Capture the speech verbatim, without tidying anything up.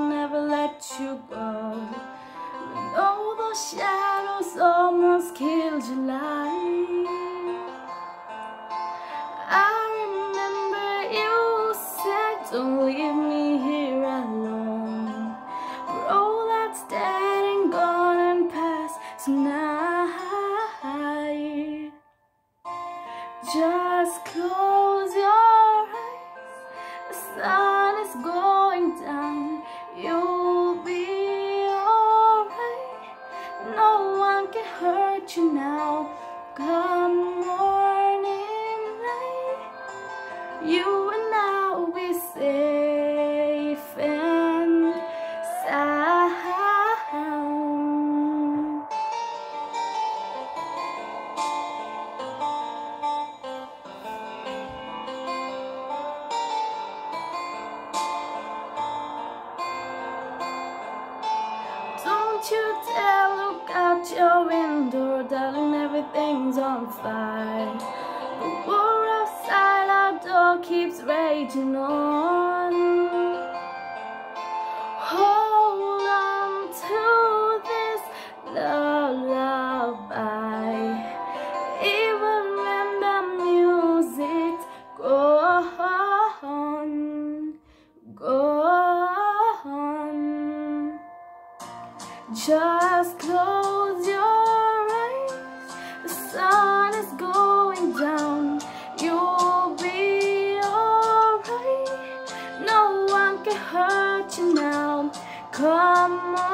I'll never let you go. And all those shadows almost killed your life. I remember you said, don't leave me here alone. But all that's dead and gone and past tonight. Just close your eyes. The sun is going down. You'll be alright. No one can hurt you now. Come morning light, you and I will be safe and sound. Don't you dare look out your window, darling, everything's on fire. The war outside our door keeps raging on. Hold on to this lullaby, even when the music's gone, gone. Just close your eyes. The sun is going down. You'll be alright. No one can hurt you now. Come on.